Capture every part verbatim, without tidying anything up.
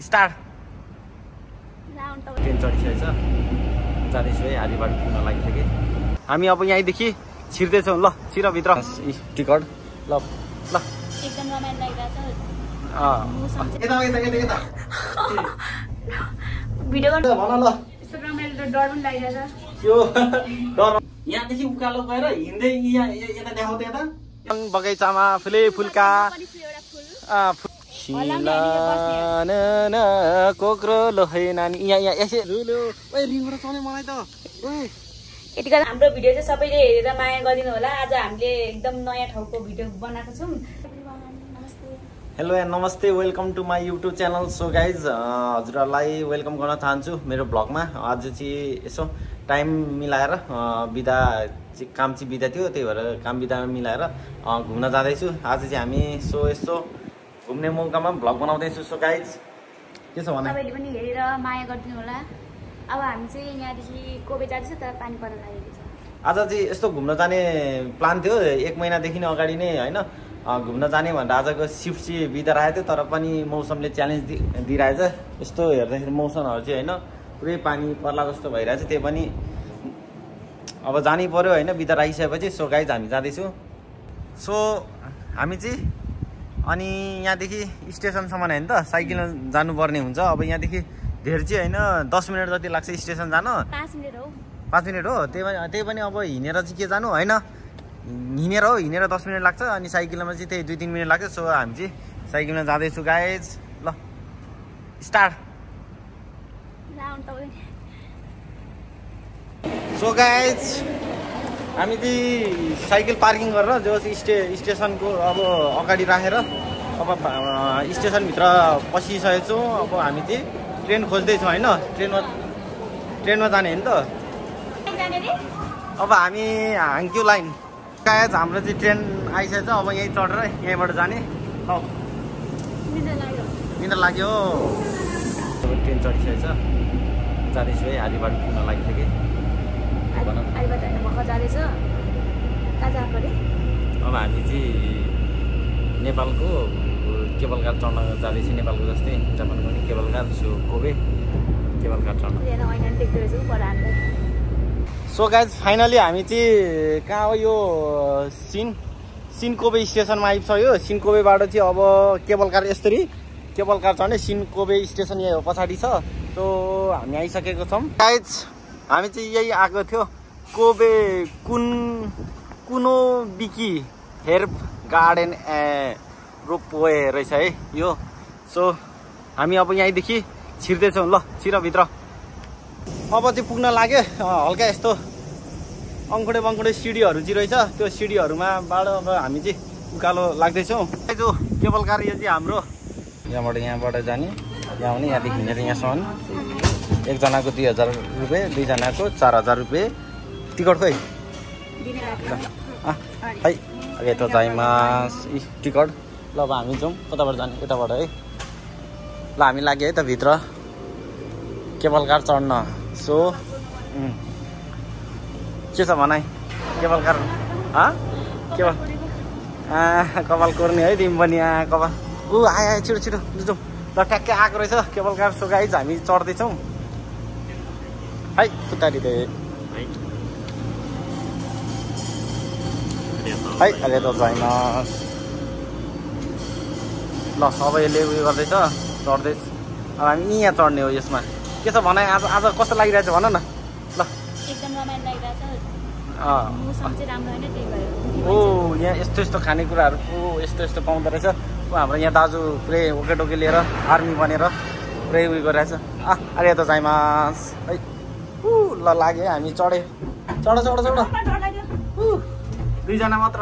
Start train चढिसकेको छ जाँदैछु है आधी बाटो पुग्न लागिसके हामी अब यहीँदेखि छिर्दैछौँ ल छिर भित्र टिकट ल ल एकदम रमाइलो लागिरहेछ यता यता यता यता भिडियो गर्नु भन ल यस्तो रमाइलो त डर पनि लागिरहेछ यो डर यहाँदेखि उकालो गएर हिँड्दै यहाँ यता देखाउ त यता बगैँचामा फुले फुलका कोक्रो लोहे नानी यहाँ यहाँ यसै रिङबाट चल्ने मलाई त यतिका हाम्रो भिडियो चाहिँ सबैले हेरेर माया गरिदिनु होला आज हामीले एकदम नयाँ ठाउँको भिडियो बनाएको छौँ। हेलो एन्ड नमस्ते welcome to my YouTube channel. So guys हजुरहरूलाई वेलकम गर्न चाहन्छु मेरो ब्लगमा। आज चाहिँ यसो टाइम मिलाएर बिदा काम चाहिँ बिदा थियो त्यही भएर काम बिदामा मिलाएर घुम्न जाँदैछु। आज चाहिँ हामी सो यस्तो घुम्ने मौकामा भ्लग बनाउँदैछु। सो गाइज के छ भने तपाईँले पनि हेरेर माया गरिदिनु होला। अब हामी चाहिँ यहाँदेखि कोबे जाँदैछ तर पानी पर्न लागेको छ। आज चाहिँ यस्तो घुम्न जाने प्लान थियो एक महिनादेखि नै अगाडि नै होइन घुम्न जाने भनेर आजको सिफ्ट चाहिँ बिदा राखेको थियो तर पनि मौसमले च्यालेन्ज दि दिइरहेछ। यस्तो हेर्दाखेरि मौसमहरू चाहिँ होइन पुरै पानी पर्ला जस्तो भइरहेछ त्यही पनि अब जानै पर्यो होइन बिदा राखिसकेपछि। सो गाइज हामी जाँदैछु। सो हामी चाहिँ अनि यहाँदेखि स्टेसनसम्म होइन त साइकलमा जानुपर्ने हुन्छ। अब यहाँदेखि धेरै चाहिँ होइन दस मिनट जति लाग्छ स्टेसन जान। पाँच मिनट हो पाँच मिनट हो त्यही पनि त्यही पनि अब हिँडेर चाहिँ के जानु होइन हिँडेर हो हिँडेर दस मिनट लाग्छ अनि साइकलमा चाहिँ त्यही दुई तिन मिनट लाग्छ। सो हामी चाहिँ साइकलमा जाँदैछु गाइज ल स्टार्ट। सो गाइज हामी चाहिँ साइकल पार्किङ गरेर जो स्टे स्टेसनको अब अगाडि राखेर अब स्टेसनभित्र पसिसकेको छौँ। अब हामी चाहिँ ट्रेन खोज्दैछौँ होइन ट्रेनमा ट्रेनमा जाने होइन त। अब हामी हाङ्क्यु लाइन गाइज हाम्रो चाहिँ ट्रेन आइसकेको छ। अब यहीँ चढेर यहीँबाट जाने निन्द्रा लाग्यो। ट्रेन चढिसकेको छ जाँदैछु है आधी बाटो पुग्न लागिसके अब हामी चाहिँ नेपालको केबल कार चढ्न जाँदैछु। नेपालको जस्तै जापानको पनि cable car so Kobe cable car चढ्न। सो गाइज फाइनली हामी चाहिँ कहाँ हो यो सिन सिनकोबे स्टेसनमा आइपुग्यो। सिनकोबेबाट चाहिँ अब केबल कार यसरी केबल कार चढ्ने सिनकोबे स्टेसन यही हो पछाडि छ। सो हामी आइसकेको छौँ गाइज। हामी चाहिँ यही आएको थियो कोबे कुन कुनोबिकी हेर्ब गार्डन ए रोपवे रहेछ है यो। सो हामी अब यहीँदेखि छिर्दैछौँ ल छिर भित्र। अब चाहिँ पुग्न लाग्यो हल्का यस्तो अङ्कुडे बङ्कुडे सिडीहरू चाहिँ रहेछ त्यो सिडीहरूमाबाट अब हामी चाहिँ उकालो लाग्दैछौँ। जो केबल कार यो चाहिँ हाम्रो यहाँबाट यहाँबाट जाने यहाँ पनि यहाँदेखि हिँडेर यहाँसम्म एकजनाको दुई हजार रुपियाँ दुईजनाको चार हजार रुपियाँ टिकट खोइ है यता जाइमास टिकट। ल अब हामी जाउँ कताबाट जाने यताबाट है। ल हामी लाग्यो है त भित्र केबल कार चढ्न। सो के छ भनाइ केबल कार केबल कपाल कोर्ने है तिमी पनि कपाल ऊ आयो आयो छिटो छिटो जाउँ ल ट्याक्कै आएको रहेछ केबल कार। सो गाइज हामी चढ्दैछौँ है उतारिँदै है अहिले त जाइमास ल अब यसले उयो गर्दैछ चढ्दै। अब हामी यहाँ चढ्ने हो यसमा के छ भनाइ आज आज कस्तो लागिरहेछ भन न ल। एकदम रमाइलो लागिरहेछ ओ यहाँ यस्तो यस्तो खानेकुराहरू ओ यस्तो यस्तो पाउँदो रहेछ। ऊ हाम्रो यहाँ दाजु पुरै ओके टोके लिएर आर्मी बनेर पुरै उयो गरिरहेछ। अरे यता जाइमास है ऊ ल लाग्यो हामी चढे चढ चढ चढ दुईजना मात्र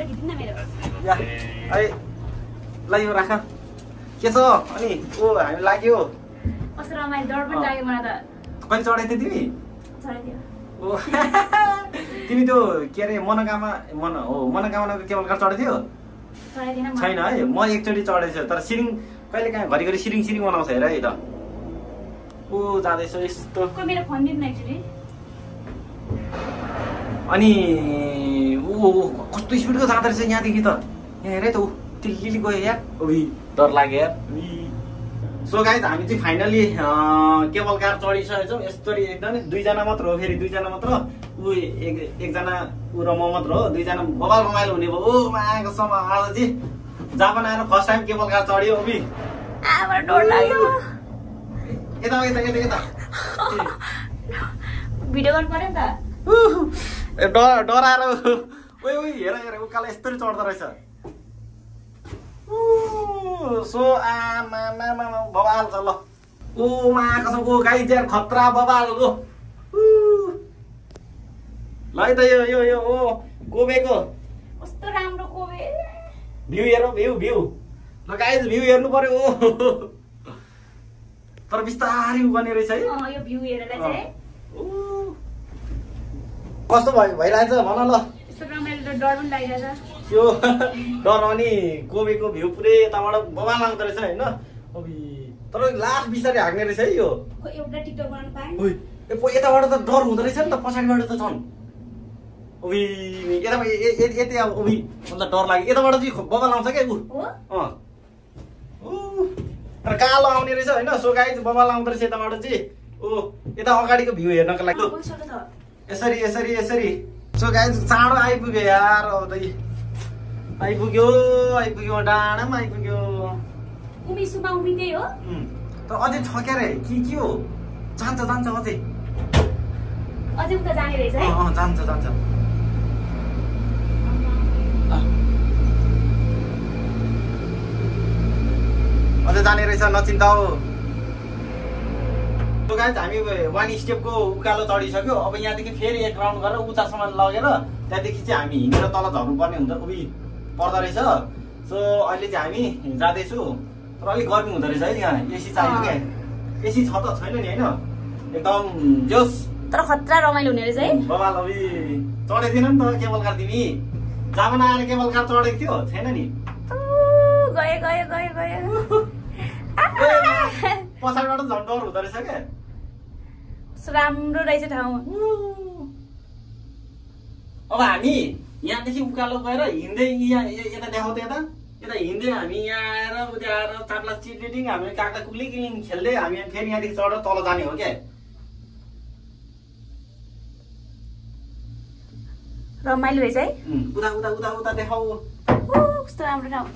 है ल यो राख के छ अनि ओ हामी लाग्यो कहिले चढाइ थियो तिमी ओ तिमी त्यो के अरे मनोकामना मन हो मनोकामनाको केबल कार चढेको थियो छैन है। म एकचोटि चढेको छु तर सिरिङ कहिले काहीँ घरिघरि सिरिङ सिरिङ बनाउँछ हेर है त ऊ जाँदैछ यस्तो अनि ऊ कस्तो स्पिडको जाँदो रहेछ यहाँदेखि त यहाँ हेर त ऊ तिल्ली गयो यार उही डर लाग्यो यार सो गाइज हामी चाहिँ फाइनली केबल कार चढिसकेको छौँ। यस्तरी एकदमै दुईजना मात्र हो, फेरि दुईजना मात्र ऊ एकजना ऊ र म मात्र हो, दुईजना बबाल रमाइलो हुने भयो। ओ माको सम आज चाहिँ जापान आएर फर्स्ट टाइम केबल कार चढ्यो। अबि डर लाग्यो। यता यता यता यता भिडियो गर्नु पर्यो नि त। डर डराएर ओइ ओइ हेर हेर उकालो यस्तरी चढ्दो रहेछ। सो आमा बबाल छ ल। ओ मा कसको गाई चाहिँ खतरा बबाल हो। ल है त यो यो यो ओ कोबेको कस्तो राम्रो कोबे। भ्यू हेर भ्यू भ्यू ल गाइज भ्यू हेर्नु पर्यो। ओ तर बिस्तारै उ गर्ने रहेछ है। अँ यो भ्यू हेरेर चाहिँ कस्तो भयो भइरहेछ भन ल। यस्तो रमाइलो त डर पनि लागिरहेछ। यो डर अनि कोबेको भ्यू पुरै यताबाट बबाल आउँदो रहेछ होइन। अबि तर लास्ट बिस्तारै हाँक्ने रहेछ है यो। एउटा टिकटक बनाउनु पाएँ। ओइ यताबाट त डर हुँदो रहेछ नि त, पछाडिबाट त छन्। अबि यता यति अब अबि मतलब डर लाग्यो। यताबाट चाहिँ बबाल आउँछ क्या ऊ। अँ तर कालो आउने रहेछ होइन। सो गाइज बबाल आउँदो रहेछ यताबाट चाहिँ। ओ यता अगाडिको भ्यू हेर्नको लागि यसरी यसरी यसरी। सो गाइज चाँडो आइपुग्यो यार। अब त आइपुग्यो आइपुग्यो डाँडा पनि आइपुग्यो। उमिसुमा उमिँदै हो तर अझै छ क्या रे के के हो। जान्छ जान्छ अझै अझै उता जाने रहेछ है। अँ जान्छ जान्छ। अझै जाने रहेछ नचिन्ता हो। गाइज हामी वान स्टेपको उकालो चढिसक्यो। अब यहाँदेखि फेरि एक राउन्ड गरेर उतासम्म लगेर त्यहाँदेखि चाहिँ हामी हिँडेर तल झर्नुपर्ने हुन्छ उही पर्दो रहेछ। सो अहिले चाहिँ हामी जाँदैछु। तर अलिक गर्मी हुँदो रहेछ है त्यहाँ। एसी चाहियो क्या। एसी छ त छैन नि होइन एकदम जोस। तर खतरा रमाइलो हुने रहेछ है बबाल। अबि चढेको थिएन नि त केबल कार। तिमी जापान आएर केबल कार चढेको थियो छैन नि। गयो गयो गयो गयो पछाडिबाट झन् डर हुँदो रहेछ क्या। राम्रो रहेछ ठाउँ। अब हामी यहाँदेखि उकालो गएर हिँड्दै यहाँ यता देखाउ त यता यता हिँड्दै हामी यहाँ आएर उता आएर चाप्ला चिटिटिङ हामी काक्ला कुक्ली किलिङ खेल्दै हामी फेरि यहाँदेखि चढेर तल जाने हो क्या। रमाइलो रहेछ है। उता उता उता उता देखाउ। कस्तो राम्रो ठाउँ।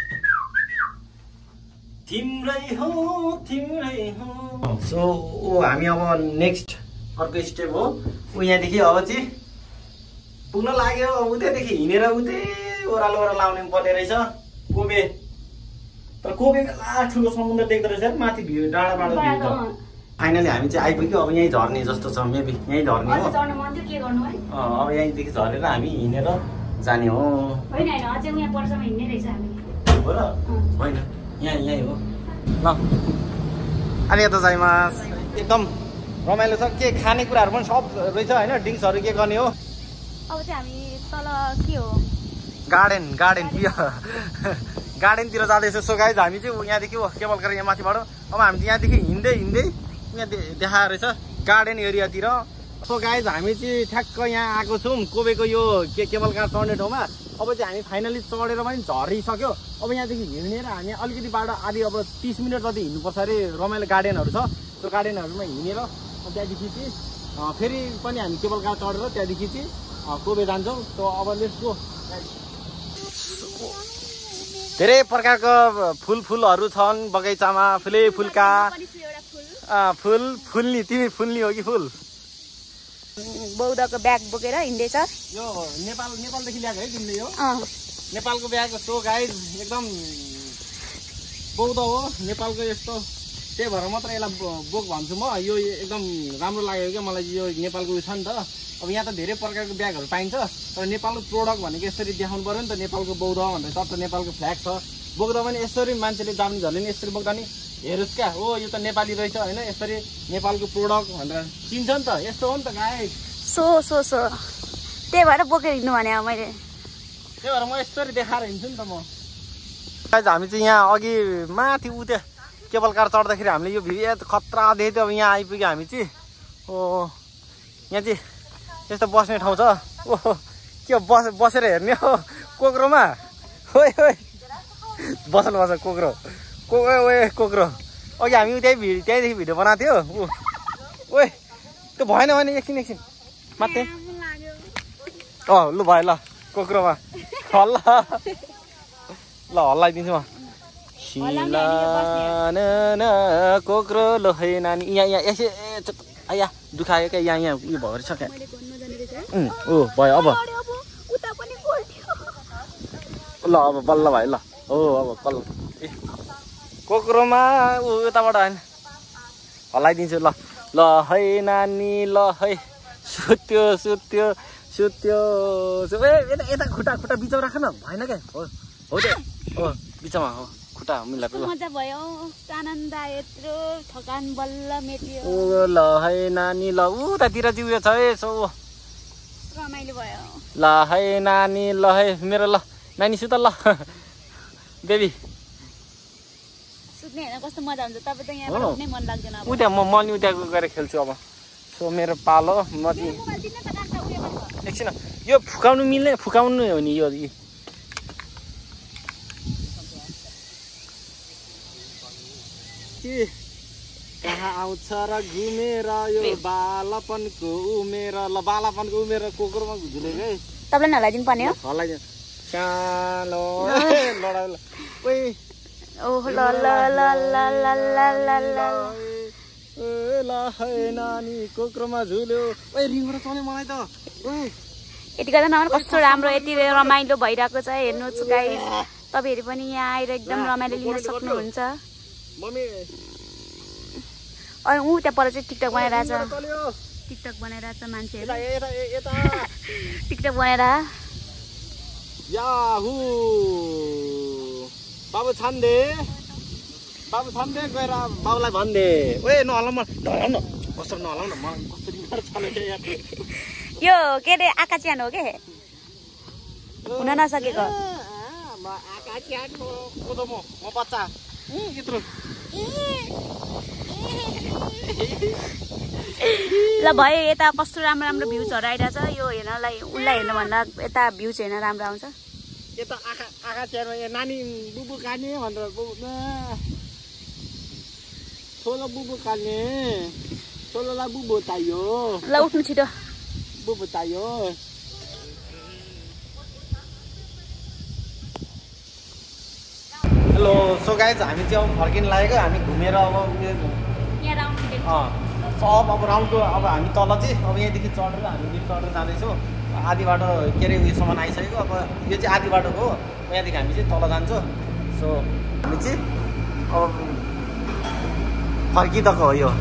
तिम्रै हो तिम्रै हो। सो ओ हामी अब नेक्स्ट अर्को स्टेप हो ऊ यहाँदेखि अब चाहिँ पुग्न लाग्यो। उतैदेखि हिँडेर उतै ओह्रालो ओह्रालो आउने पर्ने रहेछ कोबे। तर कोबे बेला ठुलो समुद्र देख्दो रहेछ माथि भ्यू डाँडाबाट भ्यू। फाइनली हामी चाहिँ आइपुग्यो। अब यहीँ झर्ने जस्तो छ मेबी यहीँ झर्ने हो। अब यहीँदेखि झरेर हामी हिँडेर जाने हो। होइन होइन अझै यहाँ पर्समा हिँड्ने रहेछ हामी। हो र होइन यहीँ यहीँ हो ल। अनि यता जाइमा एकदम रमाइलो छ। के खानेकुराहरू पनि सब रहेछ होइन। ड्रिङ्क्सहरू के गर्ने हो। अब चाहिँ हामी तल के हो गार्डन गार्डन गार्डनतिर जाँदैछौँ। सो गाइज हामी चाहिँ यहाँदेखि केबल कार यहाँ माथिबाट अब हामी यहाँदेखि हिँड्दै हिँड्दै यहाँ देखाएर रहेछ गार्डन एरियातिर। सो गाइज हामी चाहिँ ठ्याक्क यहाँ आएको छौँ कोबेको यो के केबल कार चढ्ने ठाउँमा। अब चाहिँ हामी फाइनली चढेर पनि झरिसक्यो। अब यहाँदेखि हिँडेर हामी अलिकति बाटो आधी अब तिस मिनट जति हिँड्नुपर्छ अरे। रमाइलो गार्डनहरू छ। त्यो गार्डनहरूमा हिँडेर त्यहाँदेखि चाहिँ फेरि पनि हामी केबल कार चढेर त्यहाँदेखि चाहिँ कोबे जान्छौँ। सो अब लेट्स गो। धेरै प्रकारको फुल फुलहरू छन् बगैँचामा। फुलै फुलका फुल फुल्नी। तिमी फुल्नी हो कि फुल। बौद्धको ब्याग बोकेर हिँड्दैछ। यो नेपाल नेपालदेखि ल्याएको है तिमीले यो नेपालको ब्याग। सो गाइज एकदम बौद्ध हो नेपालको यस्तो। त्यही भएर मात्र यसलाई बोक भन्छु म। यो एकदम राम्रो लाग्यो क्या मलाई। यो नेपालको उयो छ नि त। अब यहाँ त धेरै प्रकारको ब्यागहरू पाइन्छ तर नेपालको प्रोडक्ट भनेको यसरी देखाउनु पर्यो नि त। नेपालको बौद्ध भनेर टट्ट नेपालको फ्ल्याग छ। बोक्दा पनि यसरी मान्छेले जापानिजहरूले नि यसरी बोक्दा नि हेरोस् क्या हो यो त नेपाली रहेछ होइन। यसरी नेपालको प्रोडक्ट भनेर चिन्छ नि त। यस्तो हो नि त गाइस। सो सो सो त्यही भएर बोकेर हिँड्नु भने अब मैले। त्यही भएर म यसरी देखाएर हिँड्छु नि त म। हामी चाहिँ यहाँ अघि माथि उ त्यो केबल कार चढ्दाखेरि हामीले यो भिडियो खतरा देख्थ्यो। अब यहाँ आइपुग्यो हामी चाहिँ। ओ यहाँ चाहिँ यस्तो बस्ने ठाउँ छ। ओहो के बस बसेर हेर्ने हो कोक्रोमा। ओइ ओइ बसल बस कोक्रो को ओए कोक्रो अघि हामी त्यही भिडियो त्यहीँदेखि भिडियो बनाएको थियो ऊ ओए त्यो भएन भने एकछिन एकछिन मात्रै अँ लु भयो ल कोक्रोमा हल्ला ल हल्लाइदिन्छु म सिलान कोक्रो लो है नानी यहाँ यहाँ यसो यहाँ दुखायो क्या यहाँ यहाँ उयो भएर छ क्या ऊ भयो अब ल अब बल्ल भयो ल हो अब बल्ल ए कोक्रोमा ऊ यताबाट होइन हल्लाइदिन्छु ल ल है नानी ल है सुत्यो सुत्यो सुत्यो ए यता यता खुट्टा खुट्टा बिचमा राख न भएन क्या हो हो त्यो हो बिचमा हो खुट्टा मिलाएको मजा भयो आनन्द यत्रो थकान बल्ल मेट्यो ओ ल है नानी ल उतातिर चाहिँ उयो छ है सो रमाइलो भयो ल है नानी ल है मेरो ल नानी सुत ल बेबी सुत्ने हैन कस्तो मजा हुन्छ तपाईँ त यहाँबाट उठ्नै मन लाग्दैन अब उता म मनी उता गएर खेल्छु अब सो मेरो पालो म चाहिँ एकछिन यो फुकाउनु मिल्ने फुकाउनु हो नि यो कहाँ आउँछ र घुमेर यो बालापनको उमेर ल बालापनको उमेर कोक्रोमा झुलेको है तपाईँलाई नलाइदिनु पर्ने हो हल्लाइदिनु सानो लडाइ ओइ ओह ल ल ल ल ल ल ल ल ए ल है नानी कोक्रोमा झुल्यो ओइ रिङबाट चल्यो मलाई त ओइ यति गर्दा नभए कस्तो राम्रो यति रमाइलो भइरहेको छ हेर्नुहोस् गाइस तपाईँहरू पनि यहाँ आएर एकदम रमाइलो लिन सक्नुहुन्छ मम्मी अनि ऊ त्यहाँ पर चाहिँ टिकटक बनाइरहेछ टिकटक बनाइरहेछ मान्छेहरू टिकटक बनाएर याहु बाबु छान्दे बाबु छान्दे गएर बाबुलाई भन्दे ओए नहलाउ म ढलाउ न कस्तो नहलाउ न म कस्तो रिङबाट चलेको यार यो के अरे आकाचियान हो के हुन नसकेको म आकाचियान हो कोदो म म बच्चा यत्रो ल भयो यता कस्तो राम्रो राम्रो भ्यूजहरू आइरहेछ यो हेर्नलाई उसलाई हेर्नुभन्दा यता भ्यूज हेर्न राम्रो आउँछ यता आँखा आँखा चियारमा नानी बुबु काट्ने भनेर छोलो बुबु काट्ने छोलोलाई बुबु चाहियो ल उठ्नु छिटो बुबु चाहियो हेलो सो गाइज हामी चाहिँ अब फर्किन लागेको हामी घुमेर अब सब अब राउन्डको अब हामी तल चाहिँ अब यहाँदेखि चढेर हामी चढेर जाँदैछौँ आधी बाटो के अरे उयोसम्म आइसकेको अब यो चाहिँ आधी बाटोको हो यहाँदेखि हामी चाहिँ तल जान्छौँ सो हामी चाहिँ अब फर्किँदाको हो यो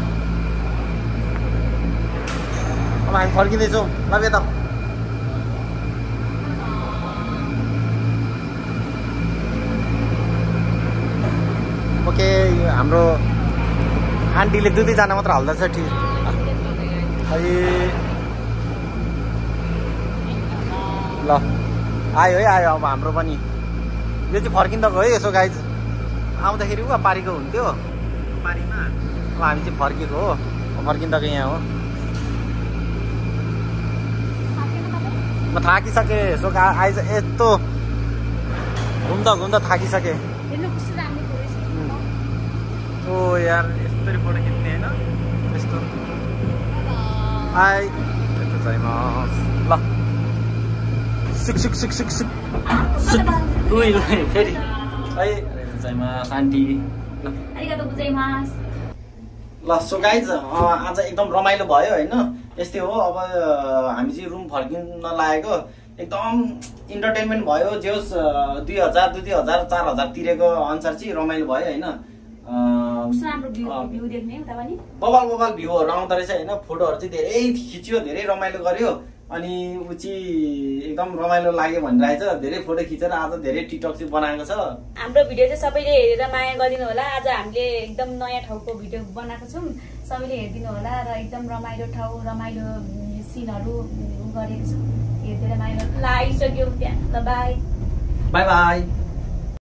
अब हामी फर्किँदैछौँ ल यता ओके हाम्रो आन्टीले दुई दुईजना मात्र हाल्दैछ ठिक है ल आयो है आयो अब हाम्रो पनि यो चाहिँ फर्किँदाको है यसो गाइज आउँदाखेरि ऊ पारीको हुन्थ्यो पारीमा अब हामी चाहिँ फर्केको हो फर्किँदाको यहाँ हो म थाकिसकेँ यसो आइज यस्तो घुम्दा घुम्दा थाकिसकेँ ओ यार यस्तरी फोटो खिच्ने होइन यस्तो आइ ल सिक सिक सिक सिक सिक उयो फेरि है शान्ति ल सो गाइज आज एकदम रमाइलो भयो होइन यस्तै हो अब हामी चाहिँ रुम फर्किन लागेको एकदम इन्टरटेनमेन्ट भयो जे होस् दुई हजार दुई दुई हजार चार हजार तिरेको अनुसार चाहिँ रमाइलो भयो होइन बबाल बबाल भ्यूहरू आउँदो रहेछ होइन फोटोहरू चाहिँ धेरै खिच्यो धेरै रमाइलो गर्यो अनि ऊ चाहिँ एकदम रमाइलो लाग्यो भनिरहेछ धेरै फोटो खिचेर आज धेरै टिकटक चाहिँ बनाएको छ हाम्रो भिडियो चाहिँ सबैले हेरेर माया गरिदिनु होला आज हामीले एकदम नयाँ ठाउँको भिडियो बनाएको छौँ सबैले हेरिदिनु होला र एकदम रमाइलो ठाउँ रमाइलो सिनहरू गरेको छ हेरिदिएर माया ल आइसक्यो त्यहाँ ल बाई बाई बाई